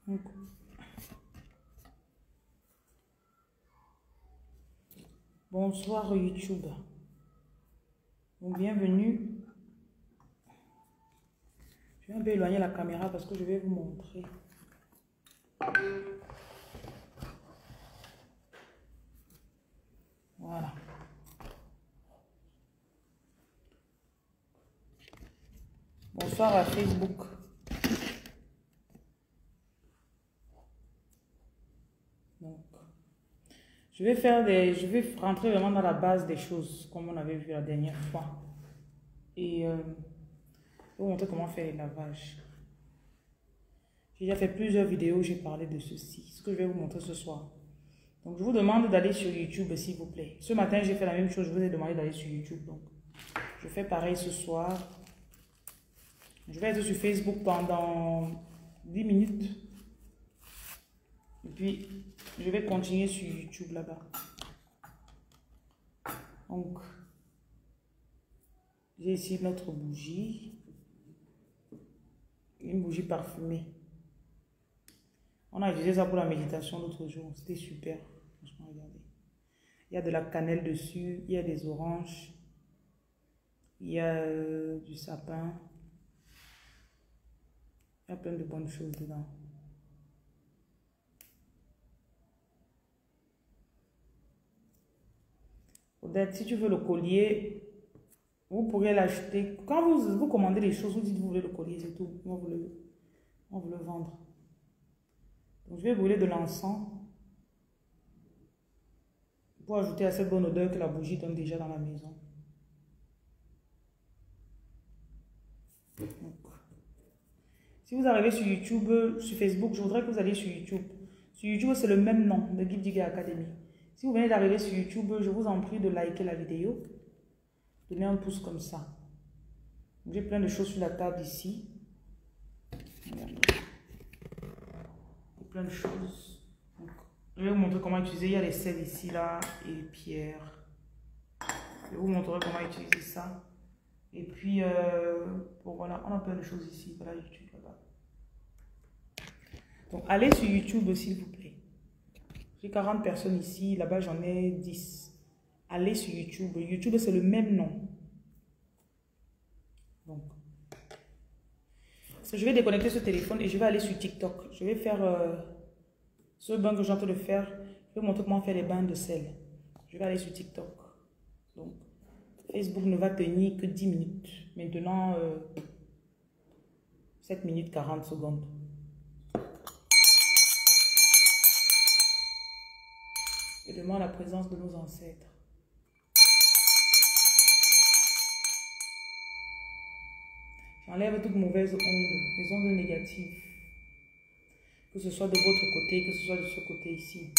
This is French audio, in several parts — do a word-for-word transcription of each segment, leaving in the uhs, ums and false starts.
Donc, bonsoir YouTube. Donc, bienvenue. Je vais un peu éloigner la caméra parce que je vais vous montrer. Voilà. Bonsoir à Facebook. Donc, je vais faire des, je vais rentrer vraiment dans la base des choses comme on avait vu la dernière fois. Et euh, je vais vous montrer comment faire les lavages. J'ai déjà fait plusieurs vidéos où j'ai parlé de ceci. Ce que je vais vous montrer ce soir. Donc, je vous demande d'aller sur YouTube, s'il vous plaît. Ce matin, j'ai fait la même chose. Je vous ai demandé d'aller sur YouTube. Donc, je fais pareil ce soir. Je vais être sur Facebook pendant dix minutes. Et puis, je vais continuer sur YouTube là-bas. Donc, j'ai ici notre bougie. Une bougie parfumée. On a utilisé ça pour la méditation l'autre jour. C'était super. Franchement, regardez. Il y a de la cannelle dessus. Il y a des oranges. Il y a euh, du sapin. Il y a plein de bonnes choses dedans. Odette, si tu veux le collier, vous pourrez l'acheter. Quand vous, vous commandez les choses, vous dites que vous voulez le collier, c'est tout. On va vous le, on va vous le vendre. Donc, je vais brûler de l'encens pour ajouter à cette bonne odeur que la bougie donne déjà dans la maison. Donc, si vous arrivez sur YouTube, sur Facebook, je voudrais que vous alliez sur YouTube. Sur YouTube, c'est le même nom, de Gift Digger Academy. Si vous venez d'arriver sur YouTube, je vous en prie de liker la vidéo. Donnez un pouce comme ça. J'ai plein de choses sur la table ici. Plein de choses. Donc, je vais vous montrer comment utiliser. Il y a les sels ici, là, et les pierres. Je vous montrerai comment utiliser ça. Et puis, euh, bon, voilà, on a plein de choses ici. Voilà YouTube là-bas. Donc, allez sur YouTube, s'il vous plaît. J'ai quarante personnes ici. Là-bas, j'en ai dix. Allez sur YouTube. YouTube, c'est le même nom. Donc, je vais déconnecter ce téléphone et je vais aller sur TikTok. Je vais faire euh, ce bain que j'ai en train de faire. Je vais vous montrer comment faire les bains de sel. Je vais aller sur TikTok. Donc, Facebook ne va tenir que dix minutes. Maintenant, euh, sept minutes quarante secondes. Je demande la présence de nos ancêtres. J'enlève toutes mauvaises ondes, les ondes négatives. Que ce soit de votre côté, que ce soit de ce côté ici.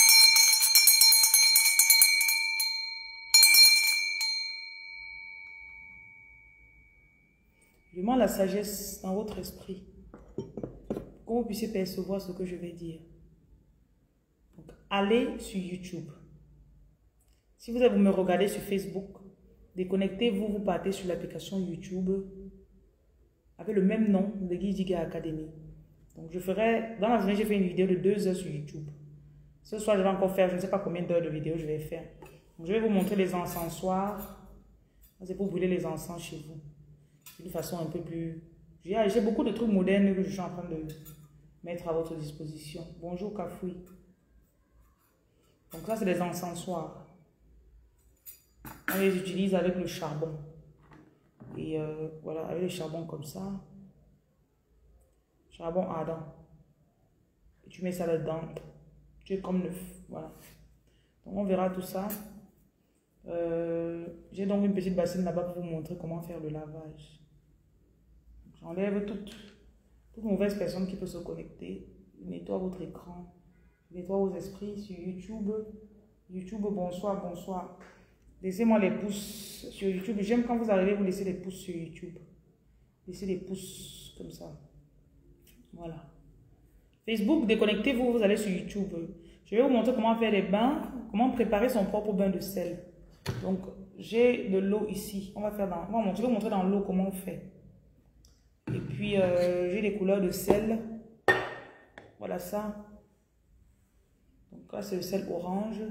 Je demande la sagesse dans votre esprit. Pour que vous puissiez percevoir ce que je vais dire. Donc, allez sur YouTube. Si vous, vous me regardez sur Facebook, déconnectez-vous, vous partez sur l'application YouTube avec le même nom de Gift Digger Academy. Donc, je ferai, dans la journée, j'ai fait une vidéo de deux heures sur YouTube. Ce soir, je vais encore faire, je ne sais pas combien d'heures de vidéo je vais faire. Donc, je vais vous montrer les encensoirs. C'est pour brûler les encens chez vous. D'une façon un peu plus... J'ai beaucoup de trucs modernes que je suis en train de mettre à votre disposition. Bonjour, Kafoui. Donc, ça, c'est des encensoirs. On les utilise avec le charbon. Et euh, voilà, avec le charbon comme ça. Charbon ardent. Et tu mets ça là-dedans. Tu es comme neuf. Voilà. Donc on verra tout ça. Euh, J'ai donc une petite bassine là-bas pour vous montrer comment faire le lavage. J'enlève toutes, toutes mauvaises personnes qui peuvent se connecter. Je nettoie votre écran. Je nettoie vos esprits sur YouTube. YouTube, bonsoir, bonsoir. Laissez-moi les pouces sur YouTube. J'aime quand vous arrivez, vous laissez les pouces sur YouTube. Laissez les pouces comme ça. Voilà. Facebook, déconnectez-vous, vous allez sur YouTube. Je vais vous montrer comment faire les bains, comment préparer son propre bain de sel. Donc, j'ai de l'eau ici. On va faire dans, on va je vais vous montrer dans l'eau comment on fait. Et puis, euh, j'ai des couleurs de sel. Voilà ça. Donc là, c'est le sel orange.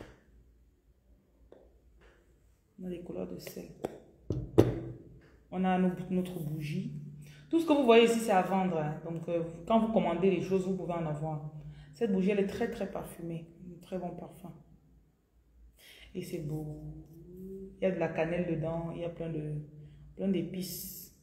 On a les couleurs de sel. On a nos, notre bougie. Tout ce que vous voyez ici, c'est à vendre. Hein. Donc, euh, quand vous commandez les choses, vous pouvez en avoir. Cette bougie, elle est très, très parfumée. Un très bon parfum. Et c'est beau. Il y a de la cannelle dedans. Il y a plein de, plein d'épices.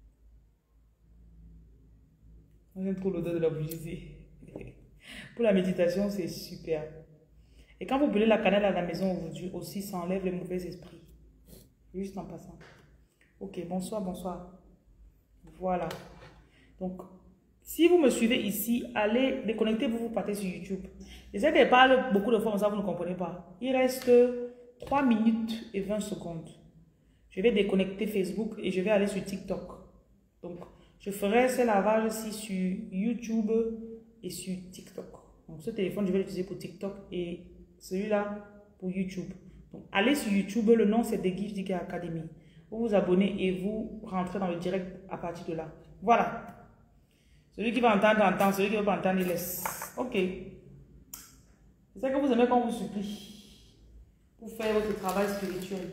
J'aime trop l'odeur de la bougie. Pour la méditation, c'est super. Et quand vous brûlez la cannelle à la maison aujourd'hui aussi, ça enlève les mauvais esprits. Juste en passant. Ok, bonsoir, bonsoir. Voilà. Donc, si vous me suivez ici, allez, déconnectez-vous, vous partez sur YouTube. Je sais qu'elle parle beaucoup de fois, mais ça, vous ne comprenez pas. Il reste trois minutes et vingt secondes. Je vais déconnecter Facebook et je vais aller sur TikTok. Donc, je ferai ce lavage-ci sur YouTube et sur TikTok. Donc, ce téléphone, je vais l'utiliser pour TikTok et celui-là pour YouTube. Donc, allez sur YouTube, le nom c'est The Gift Digger Academy. Vous vous abonnez et vous rentrez dans le direct à partir de là. Voilà. Celui qui va entendre, entend. Celui qui ne veut pas entendre, il laisse. Ok. C'est ça que vous aimez quand on vous supplie pour faire votre travail spirituel.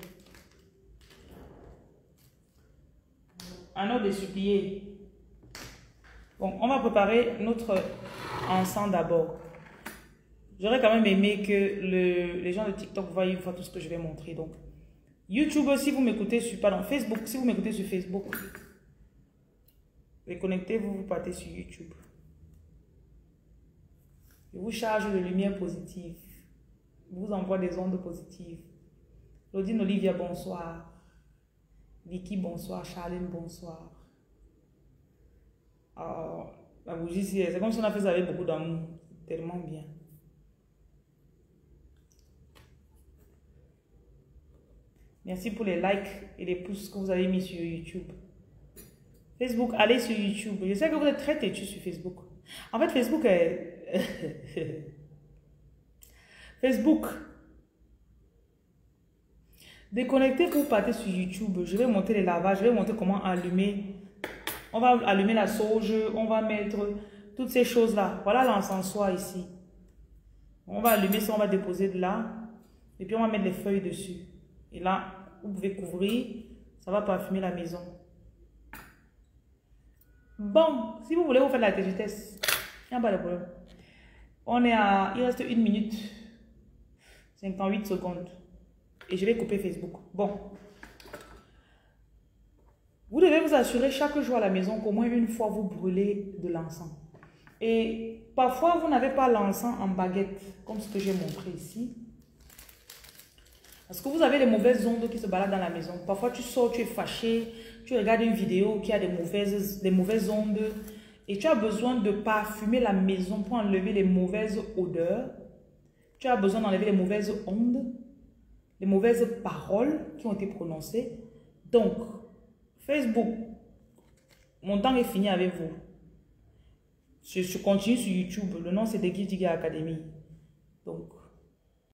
Un ordre de supplier. Bon, on va préparer notre encens d'abord. J'aurais quand même aimé que le, les gens de TikTok voient une fois tout ce que je vais montrer. Donc, YouTube, si vous m'écoutez sur, pardon, Facebook, si vous m'écoutez sur Facebook, déconnectez-vous, vous partez sur YouTube. Je vous charge de lumière positive. Je vous envoie des ondes positives. Claudine Olivia, bonsoir. Vicky, bonsoir. Charlene, bonsoir. Oh, la bougie, c'est comme si on a fait ça avec beaucoup d'amour. Tellement bien. Merci pour les likes et les pouces que vous avez mis sur YouTube. Facebook, allez sur YouTube. Je sais que vous êtes très têtus sur Facebook. En fait, Facebook est... Facebook. Déconnectez pour partir sur YouTube. Je vais monter les lavages. Je vais montrer comment allumer. On va allumer la sauge. On va mettre toutes ces choses-là. Voilà l'encensoir ici. On va allumer ça. On va déposer de là. Et puis on va mettre les feuilles dessus. Et là, vous pouvez couvrir. Ça va parfumer la maison. Bon, si vous voulez vous faire la vitesse, il n'y a pas de problème. On est à... Il reste une minute. cinquante-huit secondes. Et je vais couper Facebook. Bon. Vous devez vous assurer chaque jour à la maison qu'au moins une fois vous brûlez de l'encens. Et parfois, vous n'avez pas l'encens en baguette, comme ce que j'ai montré ici. Parce que vous avez les mauvaises ondes qui se baladent dans la maison. Parfois, tu sors, tu es fâché, tu regardes une vidéo qui a des mauvaises, des mauvaises ondes et tu as besoin de parfumer la maison pour enlever les mauvaises odeurs. Tu as besoin d'enlever les mauvaises ondes, les mauvaises paroles qui ont été prononcées. Donc, Facebook, mon temps est fini avec vous. Je, je continue sur YouTube. Le nom, c'est The Gift Digger Academy. Donc,